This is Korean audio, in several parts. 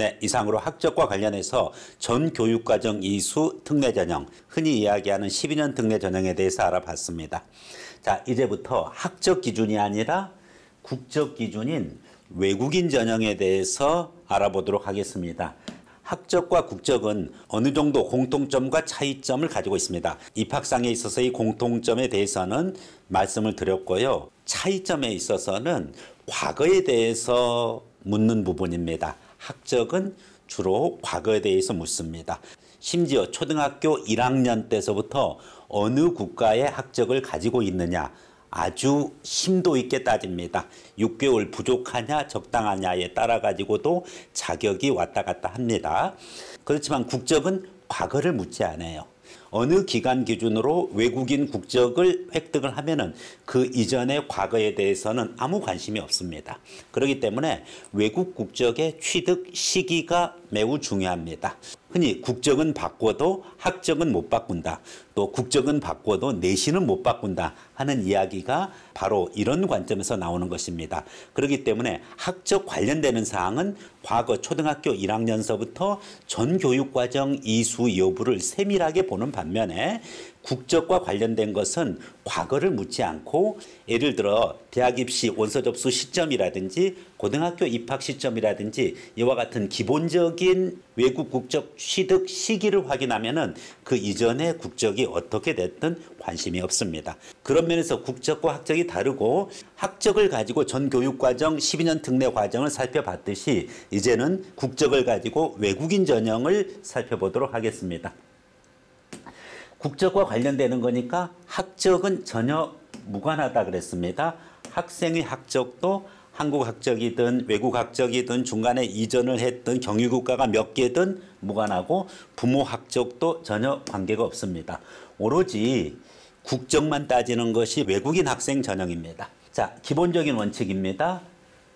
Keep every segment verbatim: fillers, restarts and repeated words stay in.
네, 이상으로 학적과 관련해서 전 교육과정 이수 특례전형, 흔히 이야기하는 십이 년 특례전형에 대해서 알아봤습니다. 자, 이제부터 학적 기준이 아니라 국적 기준인 외국인 전형에 대해서 알아보도록 하겠습니다. 학적과 국적은 어느 정도 공통점과 차이점을 가지고 있습니다. 입학상에 있어서의 공통점에 대해서는 말씀을 드렸고요. 차이점에 있어서는 과거에 대해서 묻는 부분입니다. 학적은 주로 과거에 대해서 묻습니다. 심지어 초등학교 일 학년 때서부터 어느 국가의 학적을 가지고 있느냐 아주 심도 있게 따집니다. 육 개월 부족하냐 적당하냐에 따라 가지고도 자격이 왔다 갔다 합니다. 그렇지만 국적은 과거를 묻지 않아요. 어느 기간 기준으로 외국인 국적을 획득을 하면은 그 이전의 과거에 대해서는 아무 관심이 없습니다. 그렇기 때문에 외국 국적의 취득 시기가 매우 중요합니다. 흔히 국적은 바꿔도 학적은 못 바꾼다. 또 국적은 바꿔도 내신은 못 바꾼다 하는 이야기가 바로 이런 관점에서 나오는 것입니다. 그렇기 때문에 학적 관련되는 사항은 과거 초등학교 일 학년서부터 전 교육과정 이수 여부를 세밀하게 보는 반면에 국적과 관련된 것은 과거를 묻지 않고 예를 들어 대학 입시 원서 접수 시점이라든지 고등학교 입학 시점이라든지 이와 같은 기본적인 외국 국적 취득 시기를 확인하면은 그 이전의 국적이 어떻게 됐든 관심이 없습니다. 그런 면에서 국적과 학적이 다르고 학적을 가지고 전 교육과정 십이 년 특례 과정을 살펴봤듯이 이제는 국적을 가지고 외국인 전형을 살펴보도록 하겠습니다. 국적과 관련되는 거니까 학적은 전혀 무관하다 그랬습니다. 학생의 학적도 한국 학적이든 외국 학적이든 중간에 이전을 했던 경유국가가 몇 개든 무관하고 부모 학적도 전혀 관계가 없습니다. 오로지 국적만 따지는 것이 외국인 학생 전형입니다. 자, 기본적인 원칙입니다.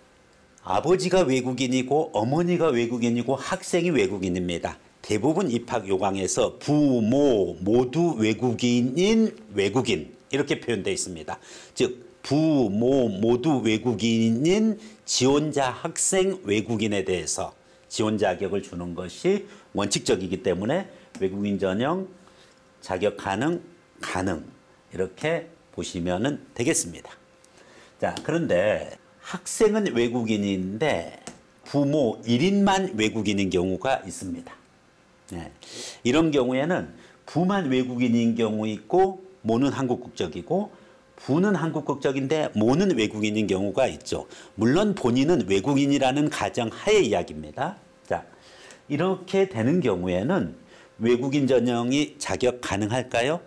아버지가 외국인이고 어머니가 외국인이고 학생이 외국인입니다. 대부분 입학 요강에서 부모 모두 외국인인 외국인 이렇게 표현되어 있습니다. 즉 부모 모두 외국인인 지원자 학생 외국인에 대해서 지원 자격을 주는 것이 원칙적이기 때문에 외국인 전형 자격 가능 가능 이렇게 보시면 되겠습니다. 자, 그런데 학생은 외국인인데 부모 일 인만 외국인인 경우가 있습니다. 네. 이런 경우에는 부만 외국인인 경우 있고 모는 한국 국적이고 부는 한국 국적인데 모는 외국인인 경우가 있죠. 물론 본인은 외국인이라는 가정 하에 이야기입니다. 자, 이렇게 되는 경우에는 외국인 전형이 자격 가능할까요?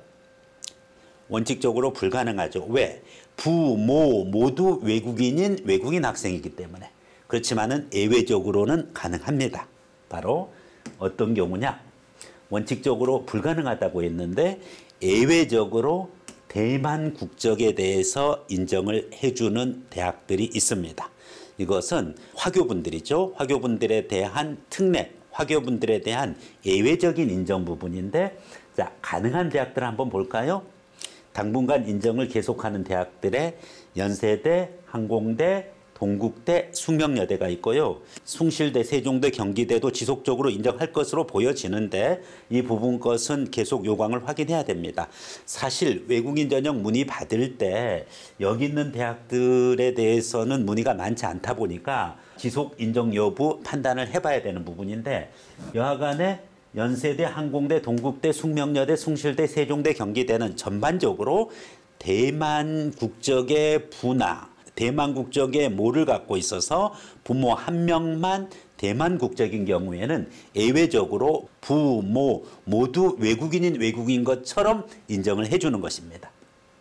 원칙적으로 불가능하죠. 왜? 부모 모두 외국인인 외국인 학생이기 때문에. 그렇지만은 예외적으로는 가능합니다. 바로 어떤 경우냐? 원칙적으로 불가능하다고 했는데 예외적으로 대만 국적에 대해서 인정을 해주는 대학들이 있습니다. 이것은 화교분들이죠. 화교분들에 대한 특례, 화교분들에 대한 예외적인 인정 부분인데 자, 가능한 대학들 한번 볼까요? 당분간 인정을 계속하는 대학들의 연세대, 항공대, 동국대, 숙명여대가 있고요. 숭실대, 세종대, 경기대도 지속적으로 인정할 것으로 보여지는데 이 부분 것은 계속 요강을 확인해야 됩니다. 사실 외국인 전형 문의 받을 때 여기 있는 대학들에 대해서는 문의가 많지 않다 보니까 지속 인정 여부 판단을 해봐야 되는 부분인데 여하간에 연세대, 항공대, 동국대, 숙명여대, 숭실대, 세종대, 경기대는 전반적으로 대만 국적의 부나 대만 국적의 모를 갖고 있어서 부모 한 명만 대만 국적인 경우에는 예외적으로 부모 모두 외국인인 외국인 것처럼 인정을 해주는 것입니다.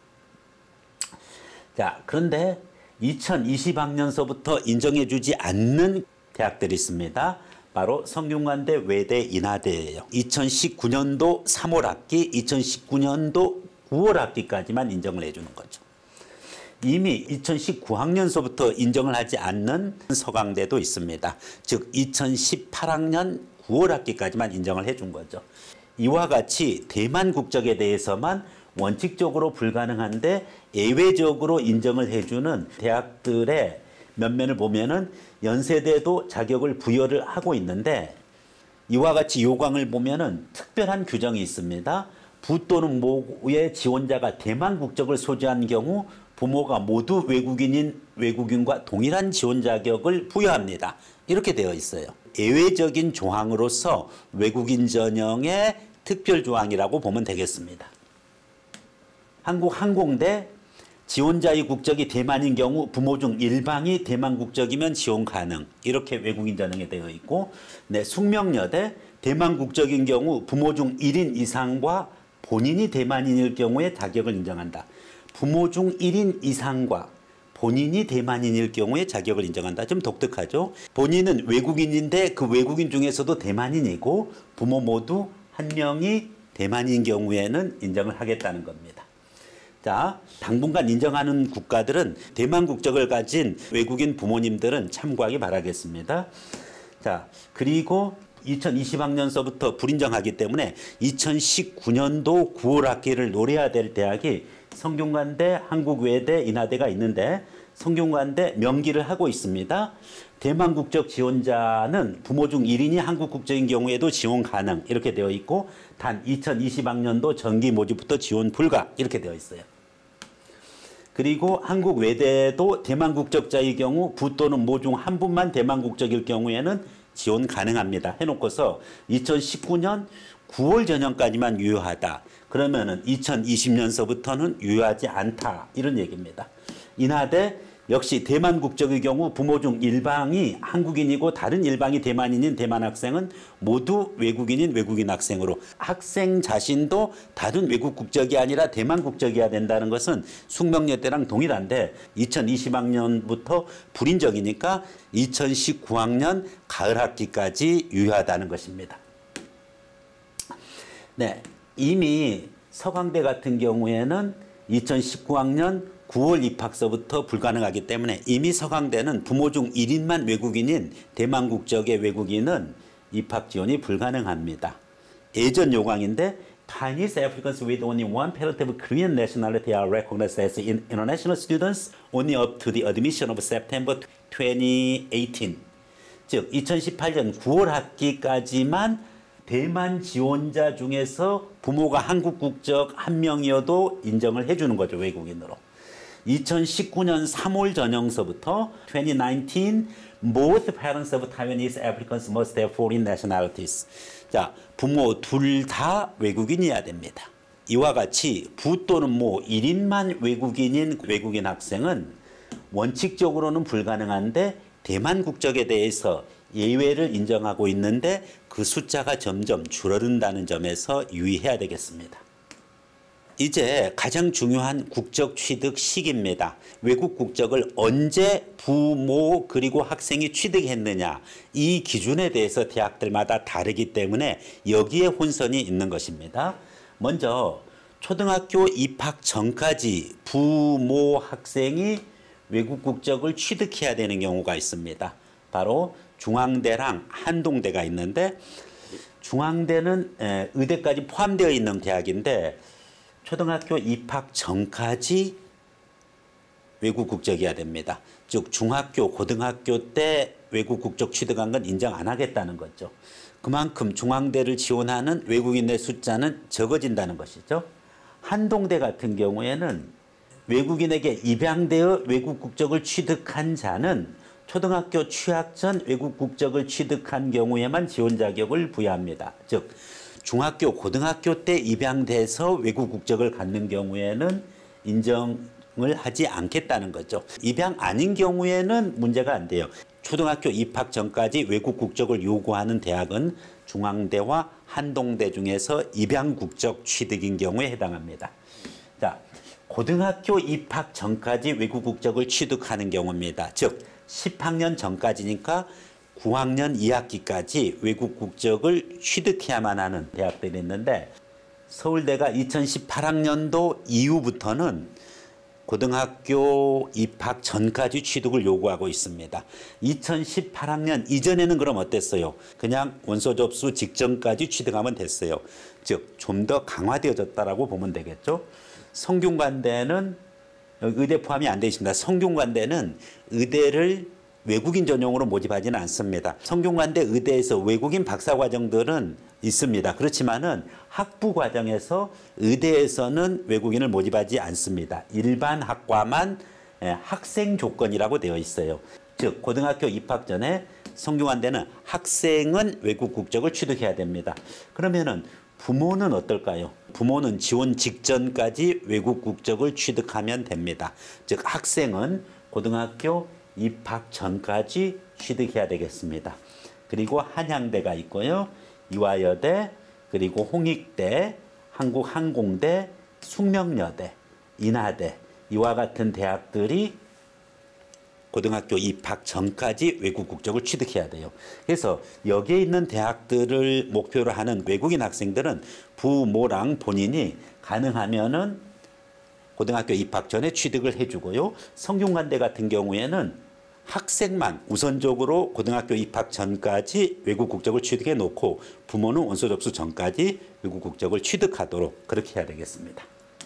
자, 그런데 이천이십 학년서부터 인정해주지 않는 대학들이 있습니다. 바로 성균관대, 외대, 인하대예요. 이천십구 년도 삼월 학기, 이천십구 년도 구월 학기까지만 인정을 해주는 거죠. 이미 이천십구 학년서부터 인정을 하지 않는 서강대도 있습니다. 즉 이천십팔 학년 구월 학기까지만 인정을 해준 거죠. 이와 같이 대만 국적에 대해서만 원칙적으로 불가능한데 예외적으로 인정을 해주는 대학들의 면면을 보면은 연세대도 자격을 부여를 하고 있는데 이와 같이 요강을 보면은 특별한 규정이 있습니다. 부 또는 모의 지원자가 대만 국적을 소지한 경우 부모가 모두 외국인인 외국인과 동일한 지원 자격을 부여합니다. 이렇게 되어 있어요. 예외적인 조항으로서 외국인 전형의 특별 조항이라고 보면 되겠습니다. 한국 항공대 지원자의 국적이 대만인 경우 부모 중 일방이 대만 국적이면 지원 가능. 이렇게 외국인 전형에 되어 있고, 네, 숙명여대 대만 국적인 경우 부모 중 일 인 이상과 본인이 대만인일 경우에 자격을 인정한다. 부모 중 일 인 이상과 본인이 대만인일 경우에 자격을 인정한다. 좀 독특하죠? 본인은 외국인인데 그 외국인 중에서도 대만인이고 부모 모두 한 명이 대만인 경우에는 인정을 하겠다는 겁니다. 자, 당분간 인정하는 국가들은 대만 국적을 가진 외국인 부모님들은 참고하기 바라겠습니다. 자, 그리고 이천이십 학년서부터 불인정하기 때문에 이천십구 년도 구월 학기를 노려야 될 대학이 성균관대, 한국외대, 인하대가 있는데 성균관대 명기를 하고 있습니다. 대만 국적 지원자는 부모 중 일 인이 한국 국적인 경우에도 지원 가능 이렇게 되어 있고 단 이천이십 학년도 정기 모집부터 지원 불가 이렇게 되어 있어요. 그리고 한국외대도 대만 국적자의 경우 부 또는 모 중 한 분만 대만 국적일 경우에는 지원 가능합니다. 해놓고서 이천십구 년 구월 전형까지만 유효하다. 그러면은 이천이십 년서부터는 유효하지 않다. 이런 얘기입니다. 인하대 역시 대만 국적의 경우 부모 중 일방이 한국인이고 다른 일방이 대만인인 대만 학생은 모두 외국인인 외국인 학생으로 학생 자신도 다른 외국 국적이 아니라 대만 국적이어야 된다는 것은 숙명여대랑 동일한데 이천이십 학년부터 불인정이니까 이천십구 학년 가을 학기까지 유효하다는 것입니다. 네, 이미 서강대 같은 경우에는 이천십구 학년 구월 입학서부터 불가능하기 때문에 이미 서강대는 부모 중 일 인만 외국인인 대만 국적의 외국인은 입학 지원이 불가능합니다. 예전 요강인데 Chinese Africans with only one parent of Korean nationality are recognized as international students only up to the admission of September twenty eighteen. 즉 이천십팔 년 구월 학기까지만 대만 지원자 중에서 부모가 한국 국적 한 명이어도 인정을 해주는 거죠. 외국인으로. 이천십구 년 삼월 전형서부터 twenty nineteen both parents of Taiwanese applicants must have foreign nationalities. 자, 부모 둘 다 외국인이어야 됩니다. 이와 같이 부 또는 모 일 인만 외국인인 외국인 학생은 원칙적으로는 불가능한데 대만 국적에 대해서 예외를 인정하고 있는데 그 숫자가 점점 줄어든다는 점에서 유의해야 되겠습니다. 이제 가장 중요한 국적 취득 시기입니다. 외국 국적을 언제 부모 그리고 학생이 취득했느냐 이 기준에 대해서 대학들마다 다르기 때문에 여기에 혼선이 있는 것입니다. 먼저 초등학교 입학 전까지 부모 학생이 외국 국적을 취득해야 되는 경우가 있습니다. 바로 중앙대랑 한동대가 있는데 중앙대는 의대까지 포함되어 있는 대학인데 초등학교 입학 전까지 외국 국적이어야 됩니다. 즉 중학교, 고등학교 때 외국 국적 취득한 건 인정 안 하겠다는 거죠. 그만큼 중앙대를 지원하는 외국인의 숫자는 적어진다는 것이죠. 한동대 같은 경우에는 외국인에게 입양되어 외국 국적을 취득한 자는 초등학교 취학 전 외국 국적을 취득한 경우에만 지원 자격을 부여합니다. 즉 중학교, 고등학교 때 입양돼서 외국 국적을 갖는 경우에는 인정을 하지 않겠다는 거죠. 입양 아닌 경우에는 문제가 안 돼요. 초등학교 입학 전까지 외국 국적을 요구하는 대학은 중앙대와 한동대 중에서 입양 국적 취득인 경우에 해당합니다. 자, 고등학교 입학 전까지 외국 국적을 취득하는 경우입니다. 즉 십 학년 전까지니까 구 학년 이 학기까지 외국 국적을 취득해야만 하는 대학들이 있는데 서울대가 이천십팔 학년도 이후부터는 고등학교 입학 전까지 취득을 요구하고 있습니다. 이천십팔 학년 이전에는 그럼 어땠어요? 그냥 원서 접수 직전까지 취득하면 됐어요. 즉 좀 더 강화되어졌다라고 보면 되겠죠. 성균관대는 여기 의대 포함이 안 되어 있습니다. 성균관대는 의대를 외국인 전용으로 모집하지는 않습니다. 성균관대 의대에서 외국인 박사과정들은 있습니다. 그렇지만은 학부 과정에서 의대에서는 외국인을 모집하지 않습니다. 일반 학과만 학생 조건이라고 되어 있어요. 즉 고등학교 입학 전에 성균관대는 학생은 외국 국적을 취득해야 됩니다. 그러면은 부모는 어떨까요? 부모는 지원 직전까지 외국 국적을 취득하면 됩니다. 즉 학생은 고등학교 입학 전까지 취득해야 되겠습니다. 그리고 한양대가 있고요. 이화여대, 그리고 홍익대, 한국항공대, 숙명여대, 인하대 이와 같은 대학들이 고등학교 입학 전까지 외국 국적을 취득해야 돼요. 그래서 여기에 있는 대학들을 목표로 하는 외국인 학생들은 부모랑 본인이 가능하면은 고등학교 입학 전에 취득을 해주고요. 성균관대 같은 경우에는 학생만 우선적으로 고등학교 입학 전까지 외국 국적을 취득해 놓고 부모는 원서 접수 전까지 외국 국적을 취득하도록 그렇게 해야 되겠습니다.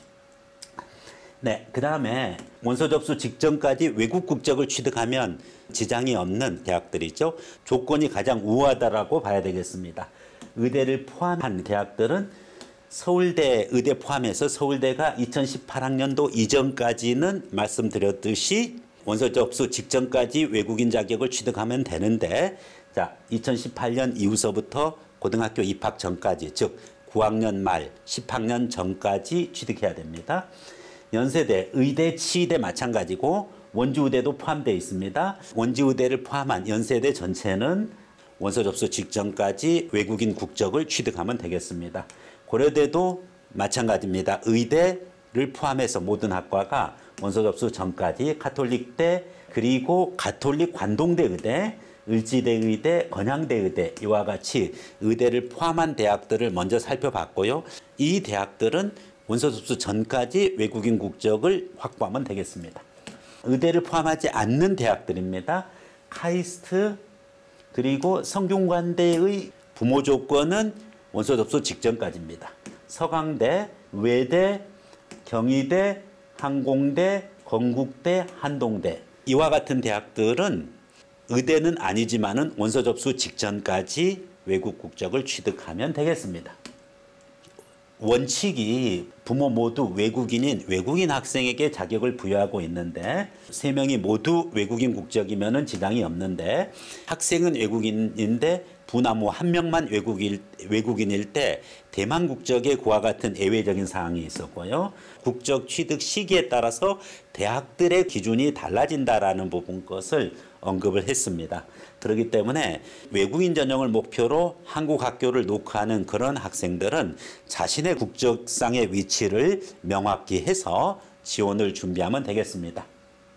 네, 그 다음에 원서 접수 직전까지 외국 국적을 취득하면 지장이 없는 대학들이죠. 조건이 가장 우호하다라고 봐야 되겠습니다. 의대를 포함한 대학들은 서울대 의대 포함해서 서울대가 이천십팔 학년도 이전까지는 말씀드렸듯이 원서 접수 직전까지 외국인 자격을 취득하면 되는데, 자, 이천십팔 년 이후서부터 고등학교 입학 전까지, 즉 구 학년 말 십 학년 전까지 취득해야 됩니다. 연세대, 의대, 치의대 마찬가지고 원주의대도 포함되어 있습니다. 원주의대를 포함한 연세대 전체는 원서 접수 직전까지 외국인 국적을 취득하면 되겠습니다. 고려대도 마찬가지입니다. 의대를 포함해서 모든 학과가 원서 접수 전까지 가톨릭대, 그리고 가톨릭 관동대 의대, 을지대 의대, 건양대 의대 이와 같이 의대를 포함한 대학들을 먼저 살펴봤고요. 이 대학들은 원서 접수 전까지 외국인 국적을 확보하면 되겠습니다. 의대를 포함하지 않는 대학들입니다. 카이스트, 그리고 성균관대의 부모 조건은 원서 접수 직전까지입니다. 서강대, 외대, 경희대, 항공대, 건국대, 한동대 이와 같은 대학들은 의대는 아니지만은 원서 접수 직전까지 외국 국적을 취득하면 되겠습니다. 원칙이 부모 모두 외국인인 외국인 학생에게 자격을 부여하고 있는데 세 명이 모두 외국인 국적이면은 지장이 없는데 학생은 외국인인데 부나모 한 명만 외국인, 외국인일 때 대만 국적의 그와 같은 예외적인 사항이 있었고요. 국적 취득 시기에 따라서 대학들의 기준이 달라진다라는 부분 것을 언급을 했습니다. 그렇기 때문에 외국인 전형을 목표로 한국 학교를 녹화하는 그런 학생들은 자신의 국적상의 위치를 명확히 해서 지원을 준비하면 되겠습니다.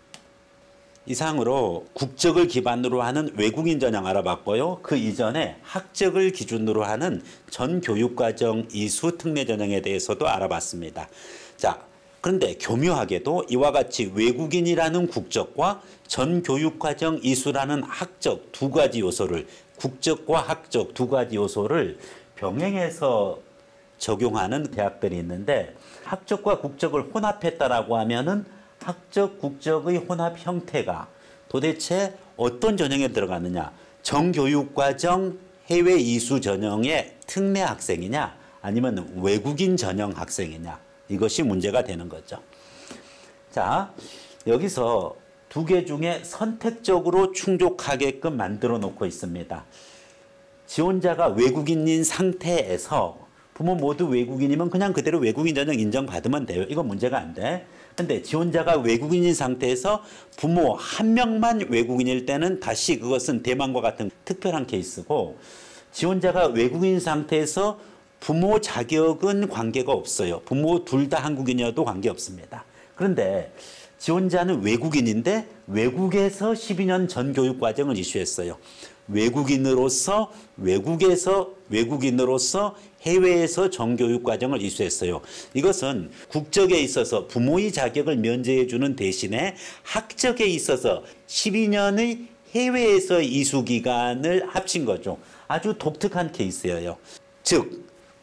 이상으로 국적을 기반으로 하는 외국인 전형 알아봤고요. 그 이전에 학적을 기준으로 하는 전교육과정 이수 특례 전형에 대해서도 알아봤습니다. 자, 그런데 교묘하게도 이와 같이 외국인이라는 국적과 전교육과정 이수라는 학적 두 가지 요소를, 국적과 학적 두 가지 요소를 병행해서 적용하는 대학들이 있는데, 학적과 국적을 혼합했다라고 하면은 학적, 국적의 혼합 형태가 도대체 어떤 전형에 들어가느냐? 정교육과정 해외 이수 전형의 특례 학생이냐? 아니면 외국인 전형 학생이냐? 이것이 문제가 되는 거죠. 자, 여기서 두 개 중에 선택적으로 충족하게끔 만들어 놓고 있습니다. 지원자가 외국인인 상태에서 부모 모두 외국인이면 그냥 그대로 외국인 전형 인정받으면 돼요. 이건 문제가 안 돼. 근데 지원자가 외국인인 상태에서 부모 한 명만 외국인일 때는 다시 그것은 대만과 같은 특별한 케이스고, 지원자가 외국인 상태에서 부모 자격은 관계가 없어요. 부모 둘 다 한국인이어도 관계없습니다. 그런데 지원자는 외국인인데 외국에서 십이 년 전 교육과정을 이수했어요. 외국인으로서 외국에서 외국인으로서 해외에서 정교육과정을 이수했어요. 이것은 국적에 있어서 부모의 자격을 면제해 주는 대신에 학적에 있어서 십이 년의 해외에서 이수 기간을 합친 거죠. 아주 독특한 케이스예요. 즉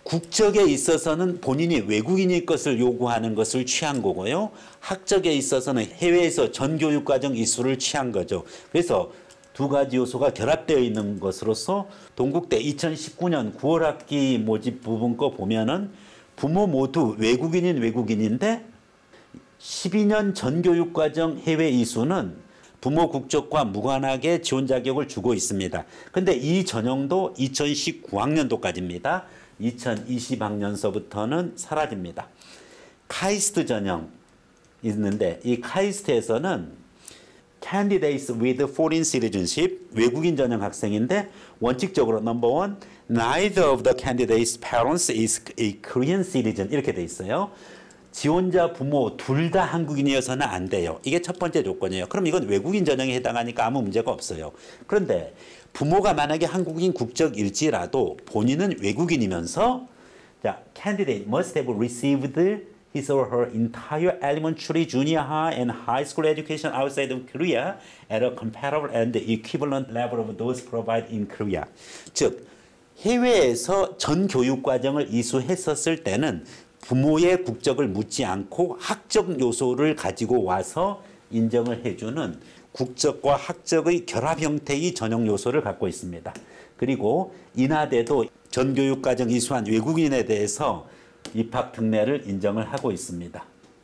국적에 있어서는 본인이 외국인일 것을 요구하는 것을 취한 거고요. 학적에 있어서는 해외에서 전교육과정 이수를 취한 거죠. 그래서 두 가지 요소가 결합되어 있는 것으로서 동국대 이천십구 년 구월 학기 모집 부분 거 보면은 부모 모두 외국인인 외국인인데 십이 년 전교육과정 해외 이수는 부모 국적과 무관하게 지원 자격을 주고 있습니다. 근데 이 전형도 이천십구 학년도까지입니다. 이천이십 학년서부터는 사라집니다. 카이스트 전형 있는데 이 카이스트에서는 candidates with foreign citizenship, 외국인 전형 학생인데 원칙적으로 number one, neither of the candidates' parents is a Korean citizen 이렇게 돼 있어요. 지원자 부모 둘 다 한국인이어서는 안 돼요. 이게 첫 번째 조건이에요. 그럼 이건 외국인 전형에 해당하니까 아무 문제가 없어요. 그런데 부모가 만약에 한국인 국적일지라도 본인은 외국인이면서 자, candidate must have received his or her entire elementary, junior high, and high school education outside of Korea at a comparable and equivalent level of those provided in Korea. 즉, 해외에서 전 교육 과정을 이수했었을 때는 부모의 국적을 묻지 않고 학적 요소를 가지고 와서 인정을 해주는 국적과 학적의 결합 형태의 전형 요소를 갖고 있습니다. 그리고 인하대도 전교육과정 이수한 외국인에 대해서 입학 특례를 인정을 하고 있습니다.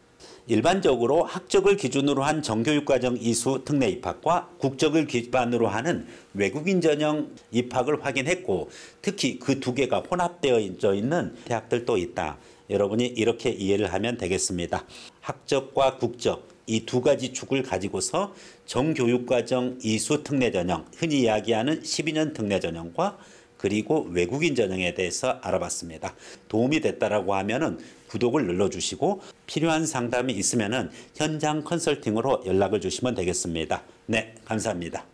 일반적으로 학적을 기준으로 한 정교육과정 이수 특례 입학과 국적을 기반으로 하는 외국인 전형 입학을 확인했고 특히 그 두 개가 혼합되어 있는 대학들도 있다. 여러분이 이렇게 이해를 하면 되겠습니다. 학적과 국적 이 두 가지 축을 가지고서 정교육과정 이수 특례 전형, 흔히 이야기하는 십이 년 특례 전형과 그리고 외국인 전형에 대해서 알아봤습니다. 도움이 됐다라고 하면은 구독을 눌러주시고 필요한 상담이 있으면은 현장 컨설팅으로 연락을 주시면 되겠습니다. 네, 감사합니다.